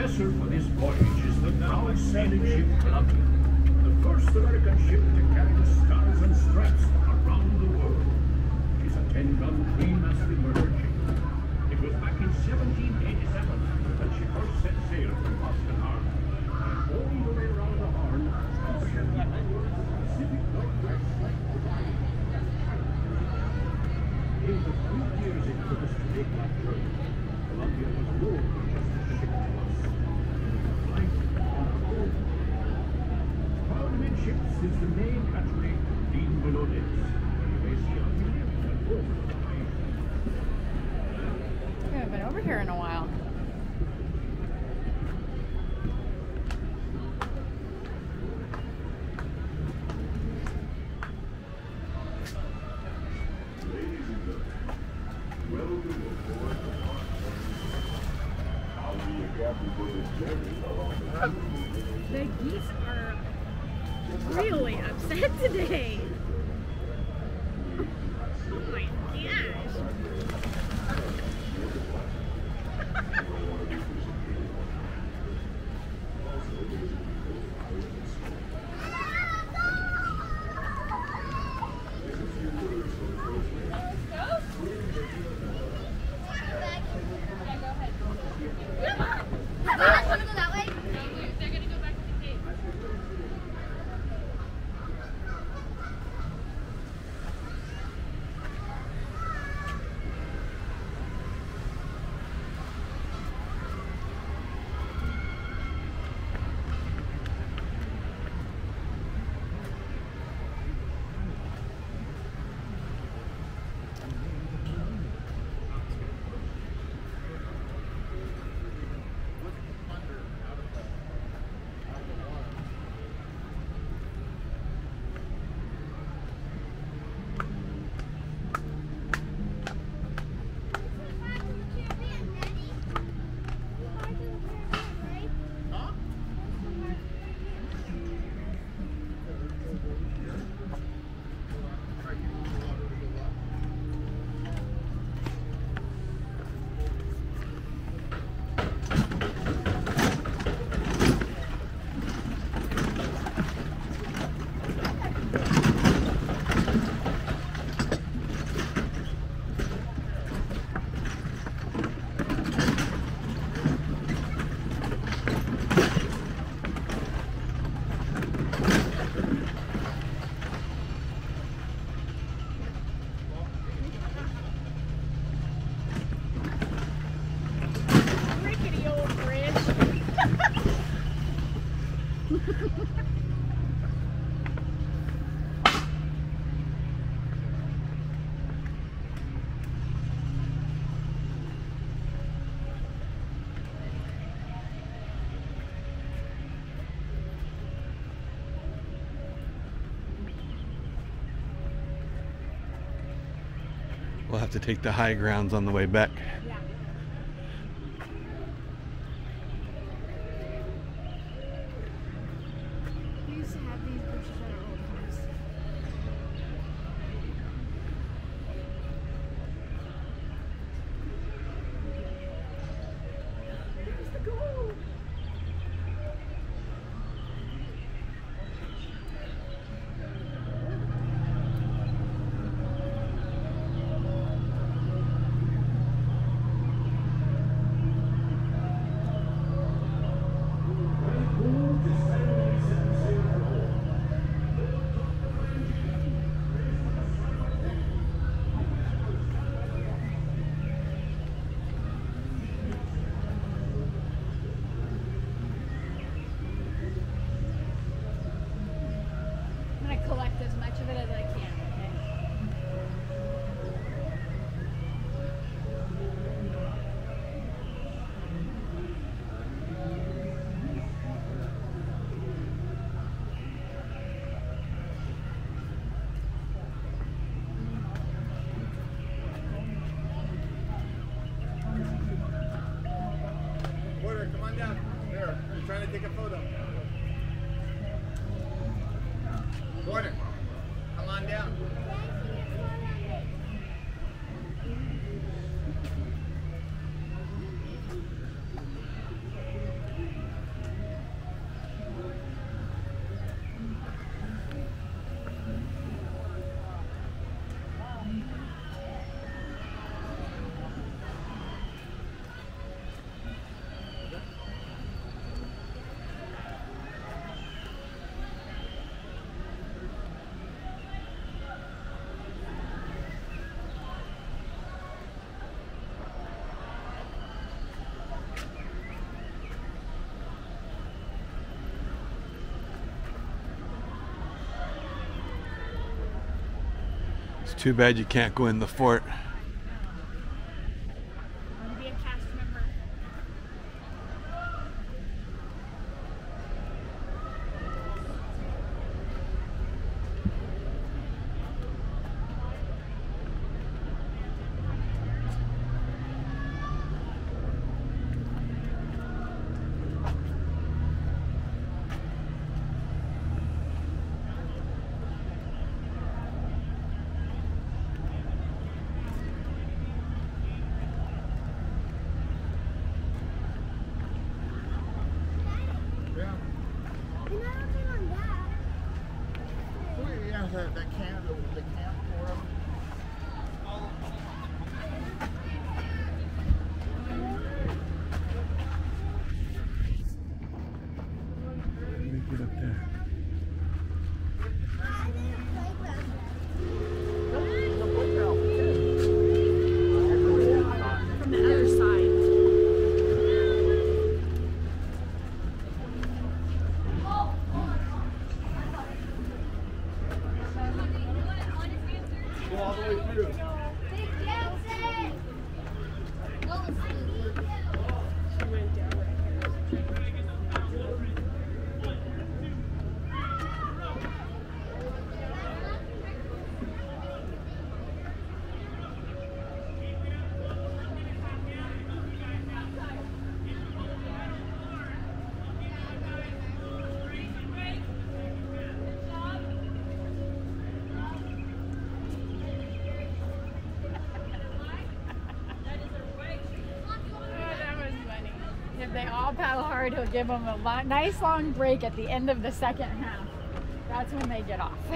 vessel for this voyage is the now sailing ship Columbia, the first American ship to carry the stars and stripes around the world. She's a 10-gun, 3-masted murder ship. It was back in 1787 that she first set sail from Boston Harbor, and all the way around the Horn, until the Pacific Northwest. In the 3 years it took us to make that journey, Columbia was more than just a ship to us. Life on a boat. Proud amidships is the main hatchery leading below decks. You may see how we live and over the way. We haven't been over here in a while. The geese are really upset today. Oh my gosh. We'll have to take the high grounds on the way back. Yeah. We used to have these bushes at our old house. There's the goal. I'm gonna collect as much of it as I can, okay? Porter, come on down. There, I'm trying to take a photo. Porter, come on down. It's too bad you can't go in the fort. I want to be a cast member. The camp for them. Let me get up there. From the other side. Go all the way through. If they all paddle hard, he'll give them a nice long break at the end of the second half. That's when they get off.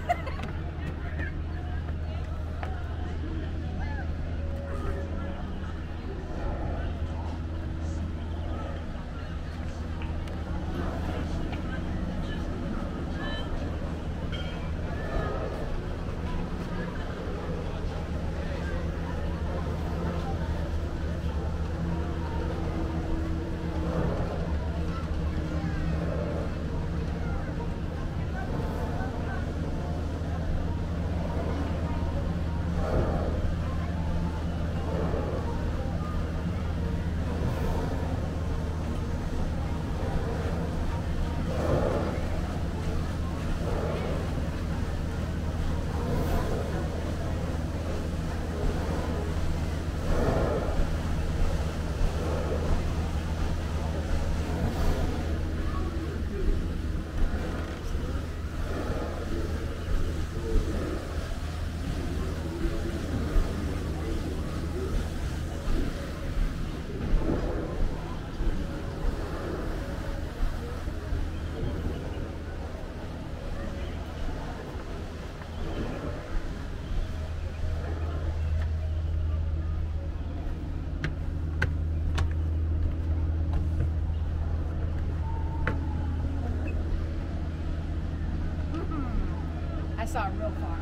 I saw it real far.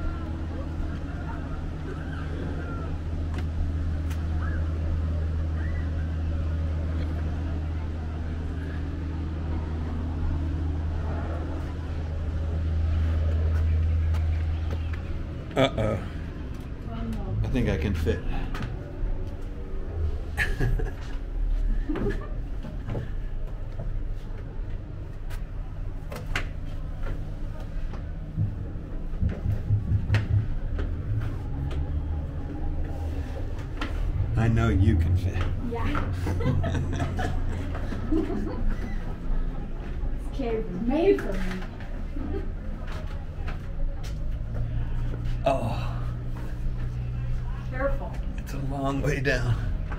Uh-oh. I think I can fit. I know you can fit. Yeah. This cave was made for me. Oh, Careful. it's a long way down.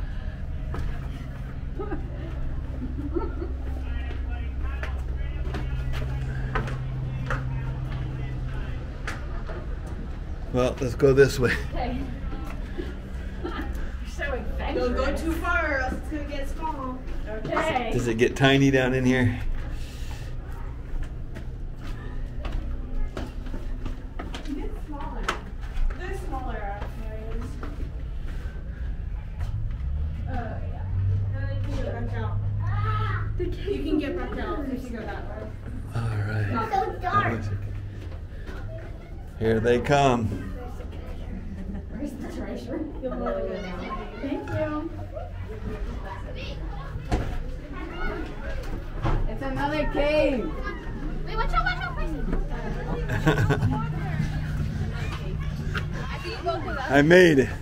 Well, let's go this way. Okay. You're so adventurous. Don't go too far or else it's going to get small. Okay. Does it get tiny down in here? It's smaller. They're smaller areas. Yeah. And then you can get back out. You can get back out if you go that way. All right. It's so dark. Here they come. treasure. You'll want to go now. Thank you. It's another cave. Wait, watch out, I think you both of us. I made it.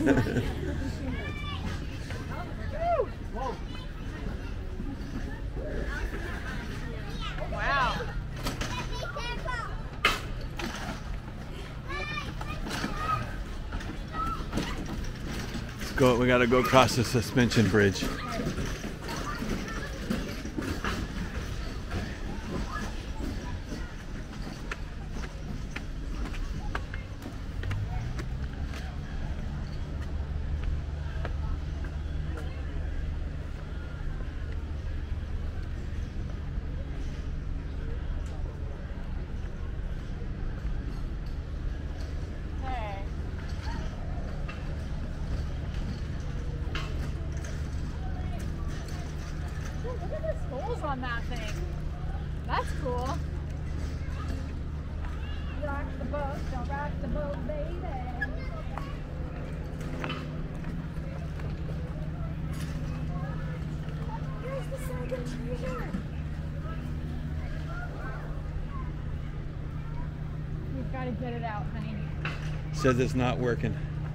Wow. Let's go. We gotta go across the suspension bridge. Hey. Ooh, look at the skulls on that thing. That's cool. Rock the boat, don't rock the boat, baby. Here's the second treasure. We've got to get it out, honey. Says it's not working.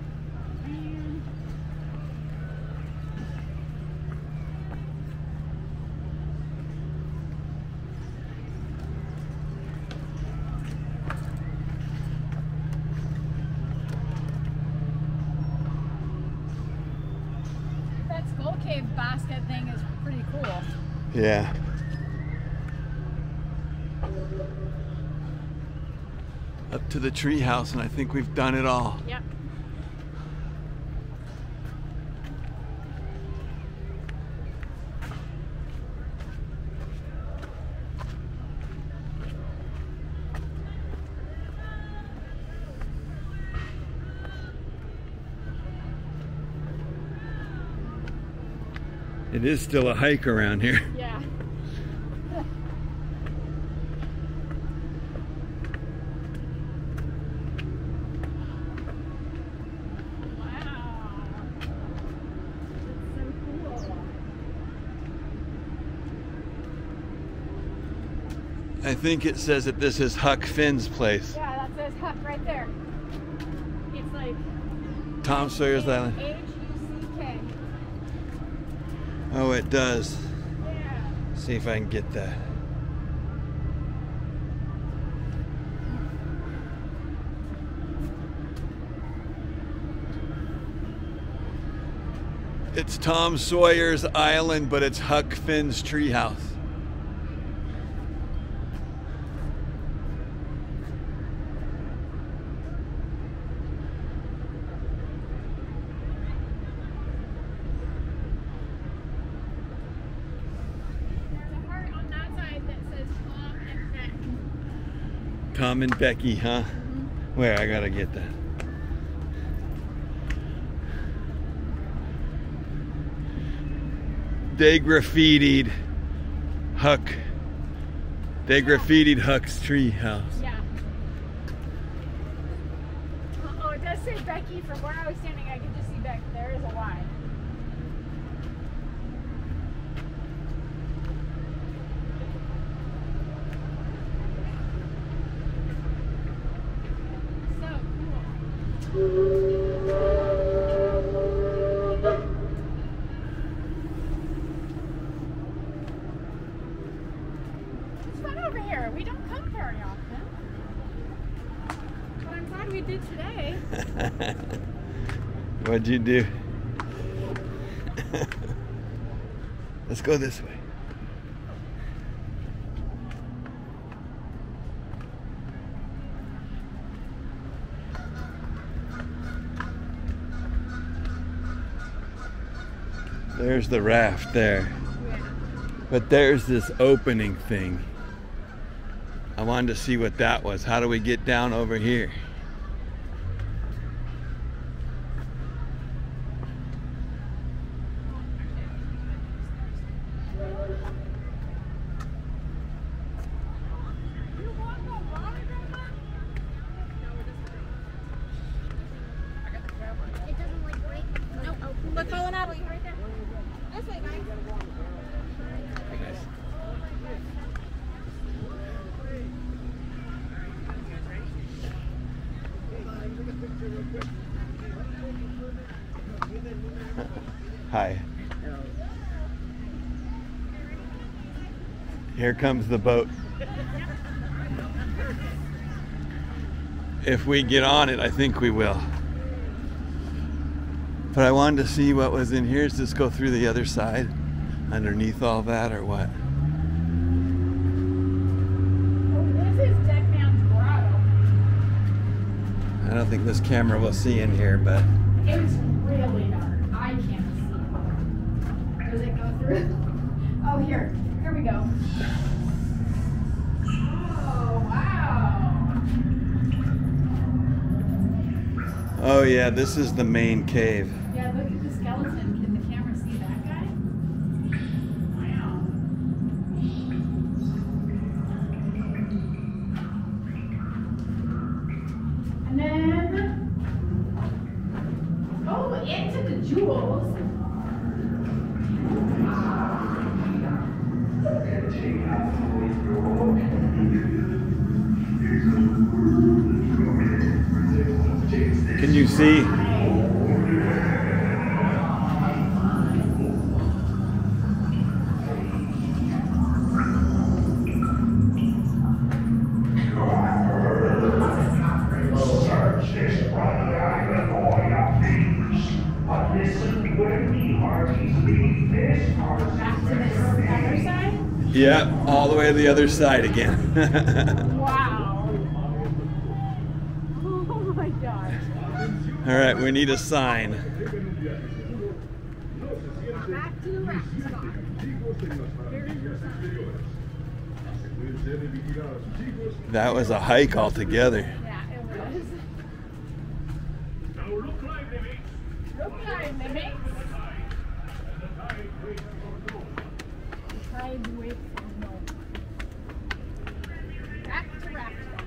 That skull cave basket thing is pretty cool. Yeah. Up to the tree house, and I think we've done it all. Yep. It is still a hike around here. Yeah. Wow. That's so cool. I think it says that this is Huck Finn's place. Yeah, that says Huck right there. It's like Tom Sawyer's Island. H-U-C-K. Oh, it does. Yeah. See if I can get that. It's Tom Sawyer's Island, but it's Huck Finn's treehouse. There's a heart on that side that says Tom and Beck. Tom and Becky, huh? Where? I gotta get that. They graffitied Huck. They graffitied Huck's tree house. Yeah. Oh, it does say Becky. From where I was standing, I could just see Beck. There is a Y. So cool. It's fun over here. We don't come very often. But I'm glad we did today. What'd you do? Let's go this way. There's the raft there. Yeah. But there's this opening thing. I wanted to see what that was. How do we get down over here? You want no water, Grandma? I got the grandma. Hi. Here comes the boat. If we get on it, I think we will. But I wanted to see what was in here. Does this go through the other side? Underneath all that or what? This is Deck Man's Grotto. I don't think this camera will see in here, but It's really dark. I can't see. Does it go through? Oh, here we go. Oh, wow. oh yeah, this is the main cave. Yeah, look at the skeleton. Can the camera see that guy? Wow. And then, oh, into the jewels. Can you see? Back to the other side. Yeah, all the way to the other side again. Wow. Oh my gosh. All right, we need a sign. Back to the raft spot. Here is your sign. That was a hike altogether. Yeah, it was. Now look lively, mates. Look at mimics. Tide waits for no. Back to raft spot.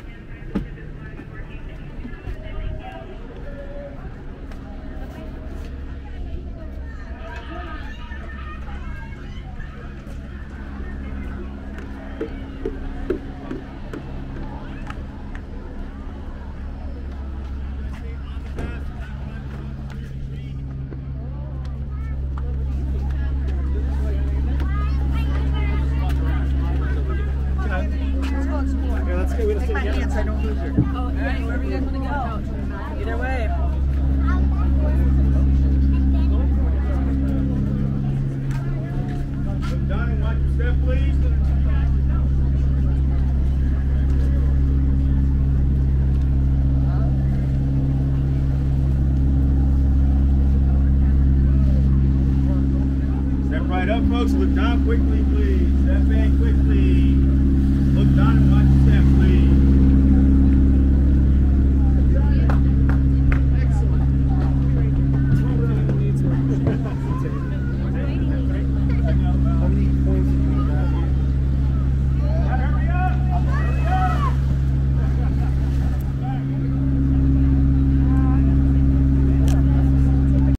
Either way. Look down and watch your step, please. Step right up, folks. Look down quickly, please. Step in quickly. Look down and watch your step, please. Excellent.